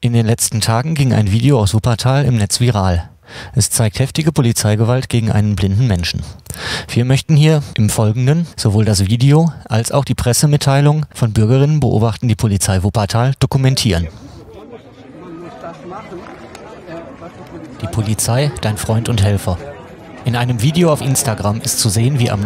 In den letzten Tagen ging ein Video aus Wuppertal im Netz viral. Es zeigt heftige Polizeigewalt gegen einen blinden Menschen. Wir möchten hier im Folgenden sowohl das Video als auch die Pressemitteilung von Bürgerinnen beobachten die Polizei Wuppertal dokumentieren. Die Polizei, dein Freund und Helfer. In einem Video auf Instagram ist zu sehen, wie am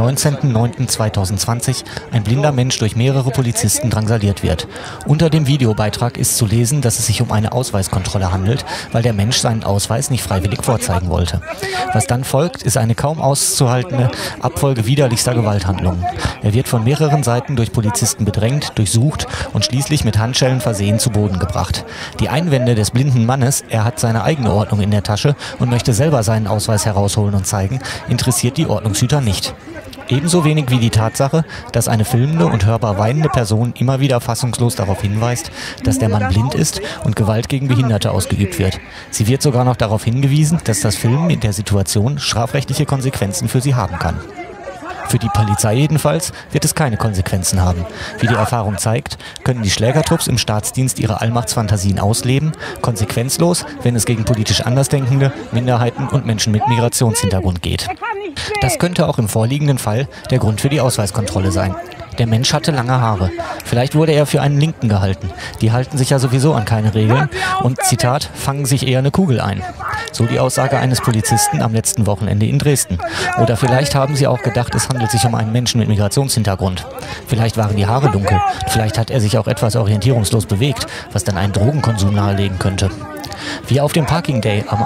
19.09.2020 ein blinder Mensch durch mehrere Polizisten drangsaliert wird. Unter dem Videobeitrag ist zu lesen, dass es sich um eine Ausweiskontrolle handelt, weil der Mensch seinen Ausweis nicht freiwillig vorzeigen wollte. Was dann folgt, ist eine kaum auszuhaltende Abfolge widerlichster Gewalthandlungen. Er wird von mehreren Seiten durch Polizisten bedrängt, durchsucht und schließlich mit Handschellen versehen zu Boden gebracht. Die Einwände des blinden Mannes, er hat seine eigene Ordnung in der Tasche und möchte selber seinen Ausweis herausholen und zeigen, interessiert die Ordnungshüter nicht. Ebenso wenig wie die Tatsache, dass eine filmende und hörbar weinende Person immer wieder fassungslos darauf hinweist, dass der Mann blind ist und Gewalt gegen Behinderte ausgeübt wird. Sie wird sogar noch darauf hingewiesen, dass das Filmen in der Situation strafrechtliche Konsequenzen für sie haben kann. Für die Polizei jedenfalls wird es keine Konsequenzen haben. Wie die Erfahrung zeigt, können die Schlägertrupps im Staatsdienst ihre Allmachtsfantasien ausleben, konsequenzlos, wenn es gegen politisch Andersdenkende, Minderheiten und Menschen mit Migrationshintergrund geht. Das könnte auch im vorliegenden Fall der Grund für die Ausweiskontrolle sein. Der Mensch hatte lange Haare. Vielleicht wurde er für einen Linken gehalten. Die halten sich ja sowieso an keine Regeln und, Zitat, fangen sich eher eine Kugel ein. So die Aussage eines Polizisten am letzten Wochenende in Dresden. Oder vielleicht haben sie auch gedacht, es handelt sich um einen Menschen mit Migrationshintergrund. Vielleicht waren die Haare dunkel. Vielleicht hat er sich auch etwas orientierungslos bewegt, was dann einen Drogenkonsum nahelegen könnte. Wie auf dem Parking Day am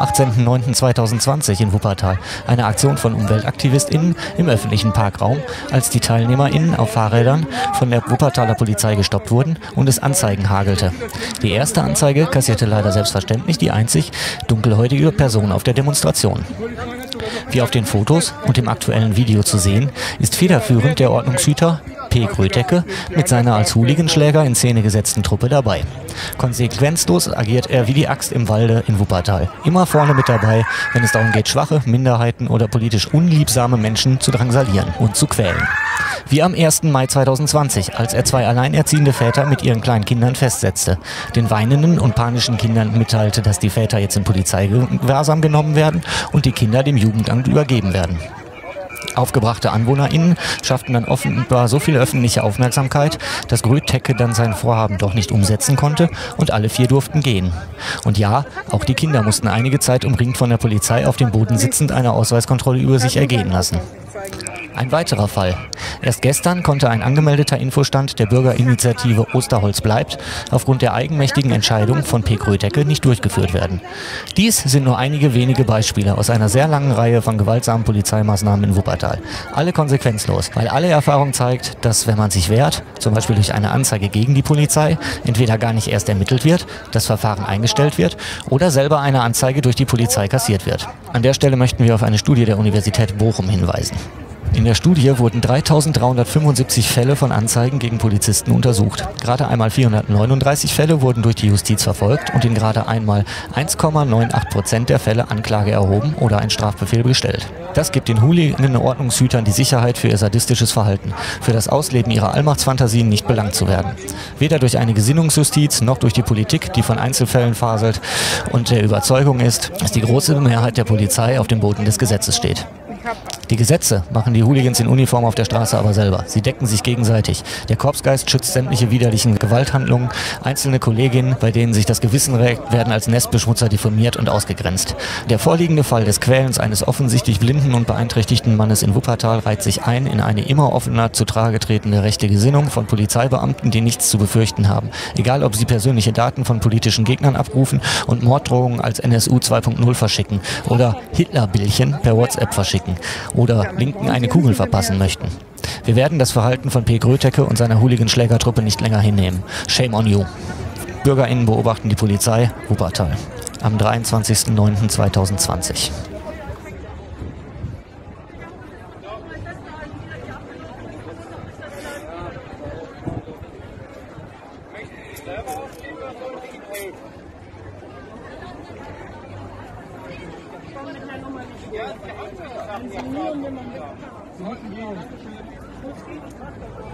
18.09.2020 in Wuppertal, eine Aktion von UmweltaktivistInnen im öffentlichen Parkraum, als die TeilnehmerInnen auf Fahrrädern von der Wuppertaler Polizei gestoppt wurden und es Anzeigen hagelte. Die erste Anzeige kassierte leider selbstverständlich die einzig dunkelhäutige Person auf der Demonstration. Wie auf den Fotos und im aktuellen Video zu sehen, ist federführend der Ordnungshüter P. Grötecke mit seiner als Hooliganschläger in Szene gesetzten Truppe dabei. Konsequenzlos agiert er wie die Axt im Walde in Wuppertal. Immer vorne mit dabei, wenn es darum geht, schwache, Minderheiten oder politisch unliebsame Menschen zu drangsalieren und zu quälen. Wie am 1. Mai 2020, als er zwei alleinerziehende Väter mit ihren kleinen Kindern festsetzte, den weinenden und panischen Kindern mitteilte, dass die Väter jetzt in Polizeigewahrsam genommen werden und die Kinder dem Jugendamt übergeben werden. Aufgebrachte AnwohnerInnen schafften dann offenbar so viel öffentliche Aufmerksamkeit, dass Grötecke dann sein Vorhaben doch nicht umsetzen konnte und alle 4 durften gehen. Und ja, auch die Kinder mussten einige Zeit umringt von der Polizei auf dem Boden sitzend eine Ausweiskontrolle über sich ergehen lassen. Ein weiterer Fall. Erst gestern konnte ein angemeldeter Infostand der Bürgerinitiative Osterholz bleibt aufgrund der eigenmächtigen Entscheidung von P. Grötecke nicht durchgeführt werden. Dies sind nur einige wenige Beispiele aus einer sehr langen Reihe von gewaltsamen Polizeimaßnahmen in Wuppertal. Alle konsequenzlos, weil alle Erfahrung zeigt, dass wenn man sich wehrt, zum Beispiel durch eine Anzeige gegen die Polizei, entweder gar nicht erst ermittelt wird, das Verfahren eingestellt wird oder selber eine Anzeige durch die Polizei kassiert wird. An der Stelle möchten wir auf eine Studie der Universität Bochum hinweisen. In der Studie wurden 3.375 Fälle von Anzeigen gegen Polizisten untersucht. Gerade einmal 439 Fälle wurden durch die Justiz verfolgt und in gerade einmal 1,98% der Fälle Anklage erhoben oder ein Strafbefehl gestellt. Das gibt den Hooligan-Ordnungshütern die Sicherheit für ihr sadistisches Verhalten, für das Ausleben ihrer Allmachtsfantasien nicht belangt zu werden. Weder durch eine Gesinnungsjustiz noch durch die Politik, die von Einzelfällen faselt und der Überzeugung ist, dass die große Mehrheit der Polizei auf dem Boden des Gesetzes steht. Die Gesetze machen die Hooligans in Uniform auf der Straße aber selber. Sie decken sich gegenseitig. Der Korpsgeist schützt sämtliche widerlichen Gewalthandlungen. Einzelne Kolleginnen, bei denen sich das Gewissen regt, werden als Nestbeschmutzer diffamiert und ausgegrenzt. Der vorliegende Fall des Quälens eines offensichtlich blinden und beeinträchtigten Mannes in Wuppertal reiht sich ein in eine immer offener zutage tretende rechte Gesinnung von Polizeibeamten, die nichts zu befürchten haben. Egal, ob sie persönliche Daten von politischen Gegnern abrufen und Morddrohungen als NSU 2.0 verschicken oder Hitlerbildchen per WhatsApp verschicken oder Linken eine Kugel verpassen möchten. Wir werden das Verhalten von P. Grötecke und seiner Hooligan-Schlägertruppe nicht länger hinnehmen. Shame on you. BürgerInnen beobachten die Polizei, Wuppertal. Am 23.09.2020.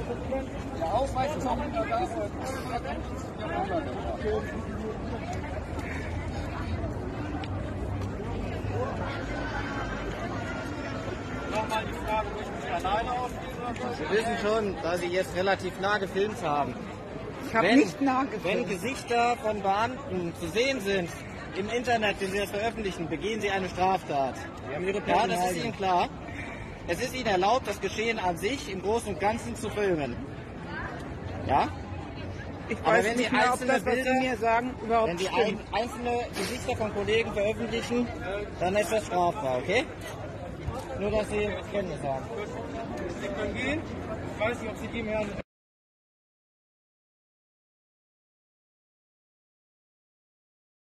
Der Ausweis ist auch nicht da. Sie wissen schon, dass Sie jetzt relativ nah gefilmt haben. Ich habe nicht nah gefilmt. Wenn Gesichter von Beamten zu sehen sind im Internet, wenn Sie das veröffentlichen, begehen Sie eine Straftat. Ja, das ist Ihnen klar. Es ist Ihnen erlaubt, das Geschehen an sich im Großen und Ganzen zu filmen. Ja? Ich weiß nicht mehr, ob das, was Sie mir sagen, überhaupt stimmt. Wenn Sie einzelne Gesichter von Kollegen veröffentlichen, dann ist das strafbar, okay? Nur, dass Sie Kenntnis haben. Sie können gehen. Ich weiß nicht, ob Sie gehen werden.